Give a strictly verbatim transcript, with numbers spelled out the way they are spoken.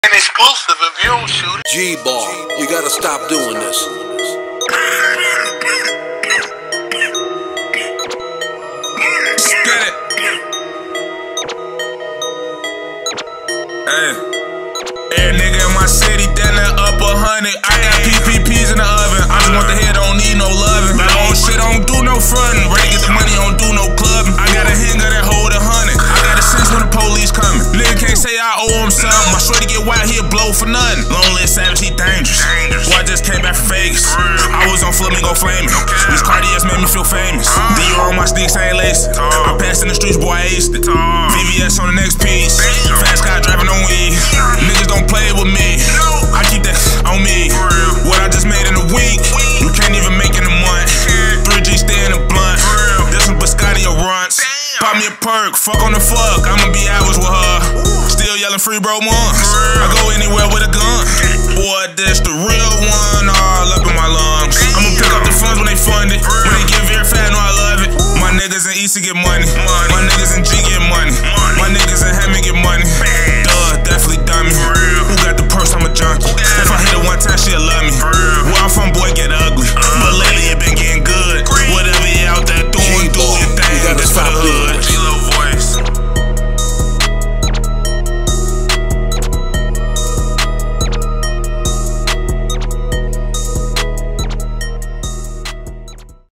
An exclusive if you don't shoot it. G-Ball, you gotta stop doing this. Get it. Hey. Every nigga in my city, then that up a hundred. I got P P Ps in the oven. I just want the head, don't need no loving. My own shit, don't do no frontin'. Ready to get the money, don't do no clubbing. I got a hanger that hold a hundred. I got a sense when the police coming. Nigga can't say I owe him something. My shorty get wild, he'll blow for nothing. Lonely savage, he dangerous. Boy, I just came back from Vegas. I was on Flamingo Flaming. These Cartiers made me feel famous. Dior on my sneaks, I ain't laced. I passed in the streets, boy, I aced it. V V S on the next piece. Fast car driving on weed. Niggas don't play with me. I keep that on me. What I just made in a week, you can't even make in a month. three G stay in a blunt. This one Biscotti or runs. Pop me a perk, fuck on the fuck. I'ma be hours with her. Still yelling free bro ones. I go anywhere with a gun. Boy, this the real one all up in my lungs. I'ma pick up the funds when they fund it. When they get very fat, I know I love it. My niggas in East get money. My niggas in G get money. My niggas in Hammond get money.